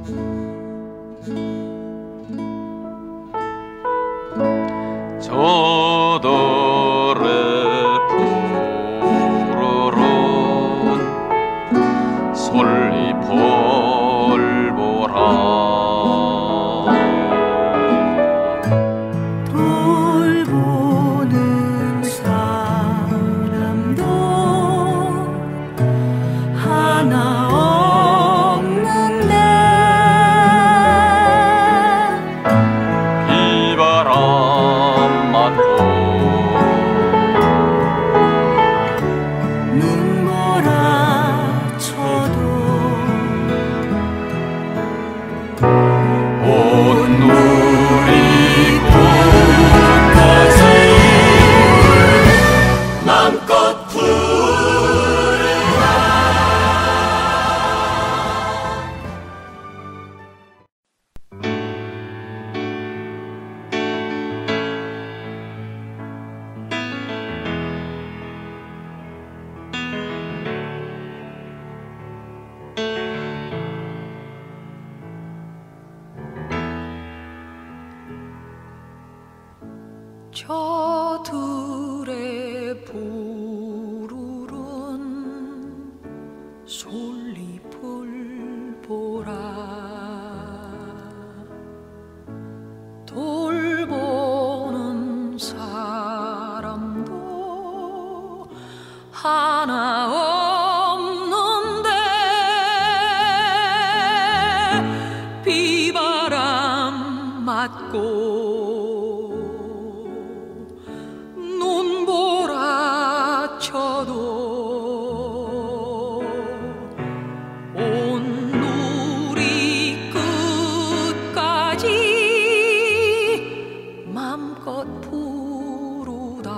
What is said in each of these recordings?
저들의 푸르른 솔잎을 보라. 돌보는 사람도 하나 없는데 비바람 맞고 눈몰아쳐도 온누리 꽃까지 맘껏 부르라. 저들의 푸르른 솔잎을 보라. 돌보는 사람도 하나 없는데 비바람 맞고 눈보라쳐도 온누리 끝까지 맘껏 부르다.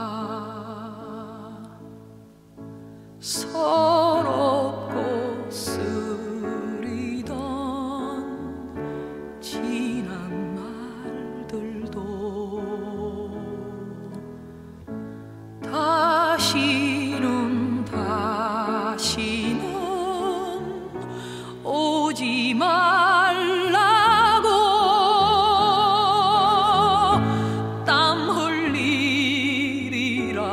서럽고 쓰리던 지난 날들도 다시는 오지 말라고 땀 흘리리라.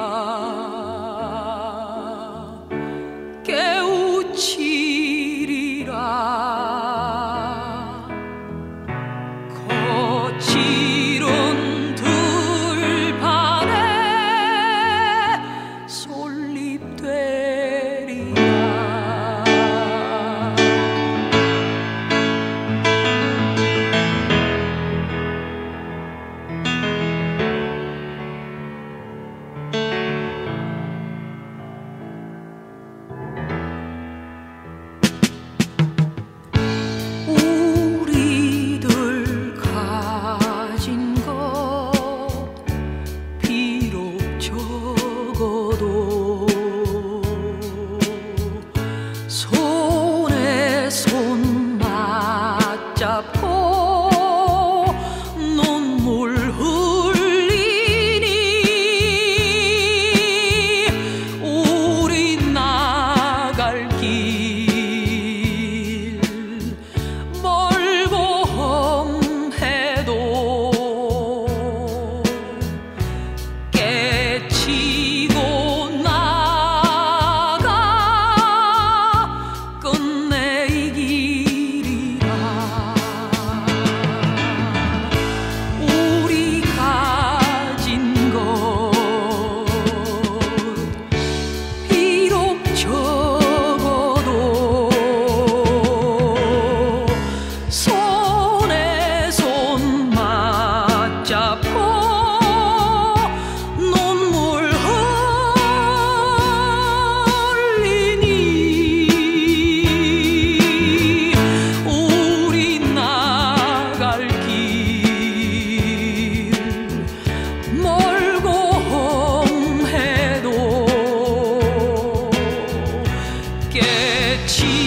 깨우치리라. 거칠은 들판에 솔잎 되리라. 우리들 가진 것 비록 적어도 손에 손 맞잡고 눈물 흘리니 우리 나갈 길 멀고 험해도 깨치고 나가 끝내 이기리라. 우리 가진 것 비록 적어도 손에 손 맞잡고 눈물 흘리니 우리 나갈 길 멀고 험해도 깨치